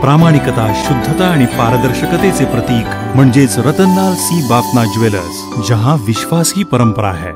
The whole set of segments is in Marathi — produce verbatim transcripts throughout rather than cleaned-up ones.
प्रामाणिकता, शुद्धता आणि पारदर्शकतेचे प्रतीक म्हणजेच रतनलाल सी बाफना ज्वेलर्स, जहां विश्वास ही परंपरा है।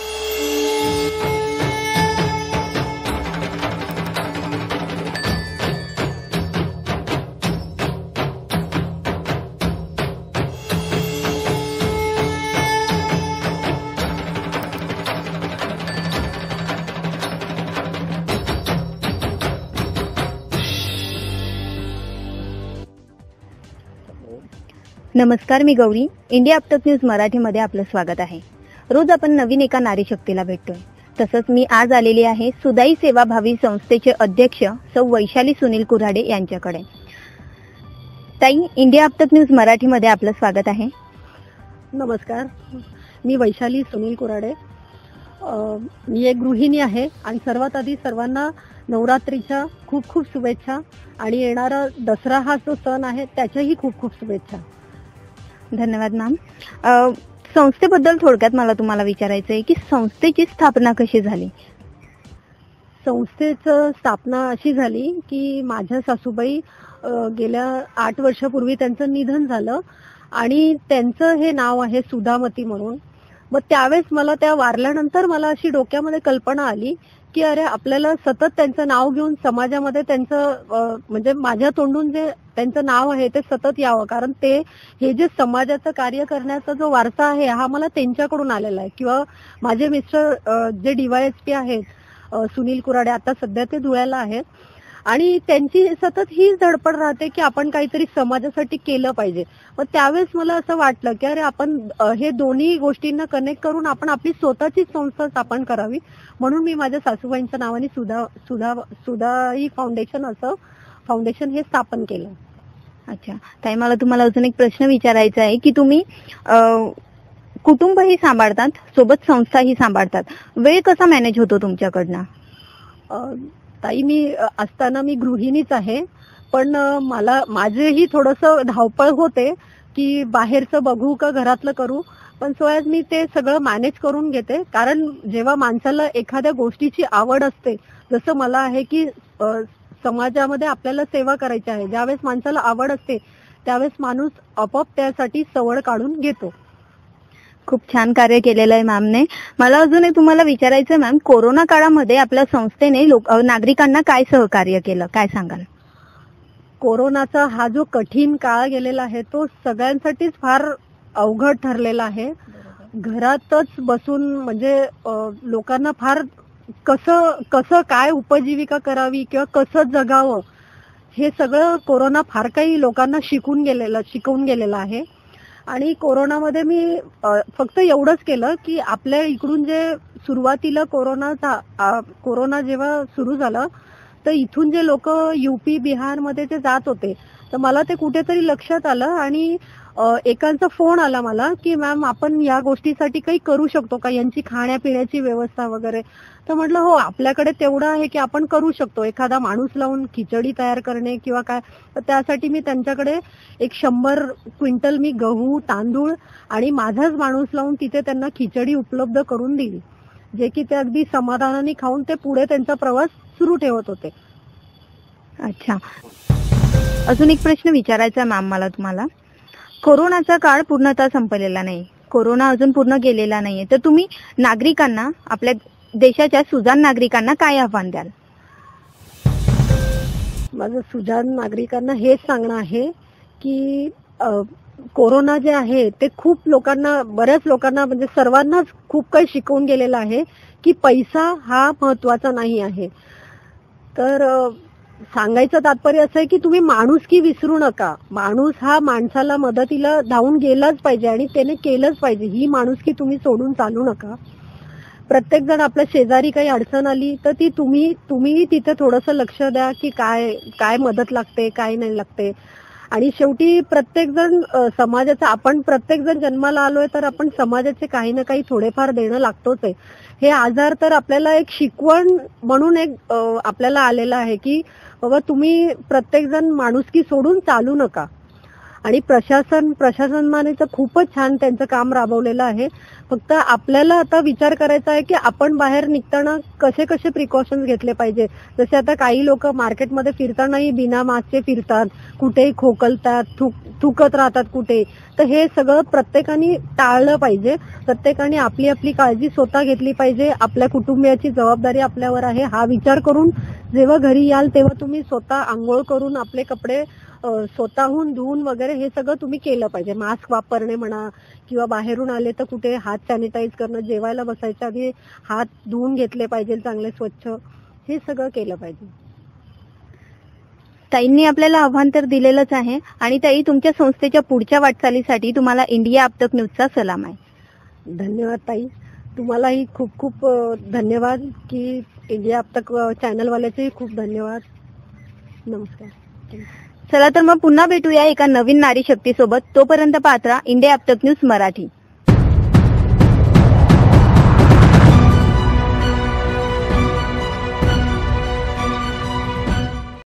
नमस्कार, मी गौरी। इंडिया अपटक न्यूज मराठीमध्ये आपलं स्वागत आहे। रोज आपण नवीन एका नारी शक्तीला भेटतोय। तसंच मी आज आलेली आहे सुदाई सेवाभावी संस्थेचे अध्यक्ष सौ वैशाली सुनील कुऱ्हाडे यांच्याकडे। ताई, इंडिया अपटक न्यूज मराठीमध्ये आपलं स्वागत आहे। नमस्कार, मी वैशाली सुनील कुऱ्हाडे। मी एक गृहिणी आहे आणि सर्वात आधी सर्वांना नवरात्रीच्या खूप खूप शुभेच्छा आणि येणारा दसरा हा जो सण आहे त्याच्याही खूप खूप शुभेच्छा। धन्यवाद मॅम। संस्थेबद्दल थोडक्यात मला तुम्हाला विचारायचं आहे की संस्थेची स्थापना कशी झाली? संस्थेची स्थापना अशी झाली की माझ्या सासूबाई गेल्या आठ वर्षापूर्वी त्यांचं निधन झालं आणि त्यांचं हे नाव आहे सुधामती म्हणून। मग त्यावेळेस मला त्या वारल्यानंतर मला अशी डोक्यामध्ये कल्पना आली की अरे आपल्याला सतत त्यांचं नाव घेऊन समाजामध्ये त्यांचं म्हणजे माझ्या तोंडून जे त्यांचं नाव आहे ते सतत यावं, कारण ते हे जे समाजाचं कार्य करण्याचा जो वारसा आहे हा मला त्यांच्याकडून आलेला आहे। किंवा माझे मिस्टर जे डीवायएसपी आहेत सुनील कुऱ्हाडे, आता सध्या ते धुळ्याला आहेत आणि त्यांची सतत हीच धडपड राहते की आपण काहीतरी समाजासाठी केलं पाहिजे। मग त्यावेळेस मला असं वाटलं की अरे आपण हे दोन्ही गोष्टींना कनेक्ट करून आपण आपली स्वतःची संस्था स्थापन करावी, म्हणून मी माझ्या सासूबाईंच्या नावाने सुधा सुधा सुधाई फाउंडेशन असं फाउंडेशन हे स्थापन केलं। अच्छा ताई, मला तुम्हाला अजून एक प्रश्न विचारायचा आहे की तुम्ही कुटुंबही सांभाळतात सोबत संस्थाही सांभाळतात, वेळ कसा मॅनेज होतो तुमच्याकडनं? ताई, मी असताना मी गृहिणीच आहे, पण मला माझेही थोडंसं धावपळ होते की बाहेरचं बघू का घरातलं करू, पण सोयाज मी ते सगळं मॅनेज करून घेते। कारण जेव्हा माणसाला एखाद्या गोष्टीची आवड असते, जसं मला आहे की समाजामध्ये आपल्याला सेवा करायची आहे, ज्यावेळेस माणसाला आवड असते त्यावेळेस माणूस आपोआप त्यासाठी सवड काढून घेतो। खूप छान कार्य केलेलं आहे मॅमने। मला अजून एक तुम्हाला विचारायचं मॅम, कोरोना काळामध्ये आपल्या संस्थेने लोक नागरिकांना काय सहकार्य केलं, काय सांगाल? कोरोनाचा हा जो कठीण काळ गेलेला आहे तो सगळ्यांसाठीच फार अवघड ठरलेला आहे। घरातच बसून म्हणजे लोकांना फार कसं कसं काय उपजीविका करावी किंवा कसं जगावं हे सगळं कोरोना फार काही लोकांना शिकून गेलेलं शिकवून गेलेलं आहे। आणि कोरोनामध्ये मी फक्त एवढंच केलं की आपल्या इकडून जे सुरुवातीला कोरोनाचा कोरोना जेव्हा सुरू झालं तर इथून जे लोक युपी बिहारमध्ये जे जात होते तर मला ते कुठेतरी लक्षात आलं आणि एकांचा फोन आला मला की मॅम आपण या गोष्टीसाठी काही करू शकतो का, यांची खाण्यापिण्याची व्यवस्था वगैरे। तर म्हटलं हो, आपल्याकडे तेवढं आहे की आपण करू शकतो, एखादा माणूस लावून खिचडी तयार करणे किंवा काय। तर त्यासाठी मी त्यांच्याकडे एक शंभर क्विंटल मी गहू, तांदूळ आणि माझाच माणूस लावून तिथे त्यांना खिचडी उपलब्ध करून दिली, जे की ते अगदी समाधानाने खाऊन ते पुढे त्यांचा प्रवास सुरू ठेवत होते। अच्छा, अजून एक प्रश्न विचारायचा मॅम मला तुम्हाला। कोरोनाचा काळ पूर्णतः संपलेला नाही, कोरोना अजून पूर्ण गेलेला नाहीये, तर तुम्ही नागरिकांना, आपल्या देशाच्या सुजाण नागरिकांना काय आव्हान द्याल? माझं सुजाण नागरिकांना हेच सांगणं आहे की कोरोना जे आहे ते खूप लोकांना, बऱ्याच लोकांना म्हणजे सर्वांनाच खूप काही शिकवून गेलेला आहे की पैसा हा महत्वाचा नाही आहे। तर सांगायचं तात्पर्य असं आहे की तुम्ही माणुसकी विसरू नका। माणूस हा माणसाला मदतीला धावून गेलाच पाहिजे आणि त्याने केलंच पाहिजे, ही माणुसकी तुम्ही सोडून चालू नका। प्रत्येक जण आपल्या शेजारी काही अडचण आली तर ती तुम्ही तुम्ही तिथे थोडंसं लक्ष द्या की काय काय मदत लागते, काय नाही लागते। आणि शेवटी प्रत्येक जण समाजाचा, आपण प्रत्येक जण जन्माला आलोय तर आपण समाजाचे काही ना काही थोडेफार देणं लागतोच आहे। हे आजार तर आपल्याला एक शिकवण म्हणून एक आपल्याला आलेला आहे की बाबा तुम्ही प्रत्येक जण माणुसकी सोडून चालू नका। आणि प्रशासन प्रशासनाने तर खूपच छान त्यांचं काम राबवलेलं आहे. फक्त आपल्याला आता विचार करायचा आहे की आपण बाहेर निघताना कसे कसे प्रिकॉशन्स घेतले पाहिजे. जसे आता काही लोक मार्केटमध्ये फिरतानाही बिना मास्कचे फिरतात, कुठेही खोकलतात, थुक थुकत राहतात कुठे. तर हे सगळं प्रत्येकाने टाळलं पाहिजे. प्रत्येकाने आपली आपली काळजी स्वतः घेतली पाहिजे. आपल्या कुटुंबियाची जबाबदारी आपल्यावर आहे हा विचार करून जेव्हा घरी याल तेव्हा तुम्ही स्वतः आंघोळ करून आपले कपडे स्वतःहून धुवून वगैरे हे सगळं तुम्ही केलं पाहिजे. मास्क वापरणे म्हणा किंवा बाहेरून आले तर कुठे हात सॅनिटाईज करणं, जेवायला बसायच्या आधी हात धुवून घेतले पाहिजे चांगले स्वच्छ, हे सगळं केलं पाहिजे. ताईंनी आपल्याला आव्हान तर दिलेलंच आहे आणि ताई तुमच्या संस्थेच्या पुढच्या वाटचालीसाठी तुम्हाला इंडिया आपतक न्यूजचा सलाम आहे. धन्यवाद ताई. तुम्हालाही खूप खूप धन्यवाद की इंडिया आपतक चॅनलवाल्याचे खूप धन्यवाद. नमस्कार. चला तर मग पुन्हा भेटूया एका नवीन नारी शक्ती सोबत. तोपर्यंत पाहत राहा इंडिया आपतक न्यूज मराठी.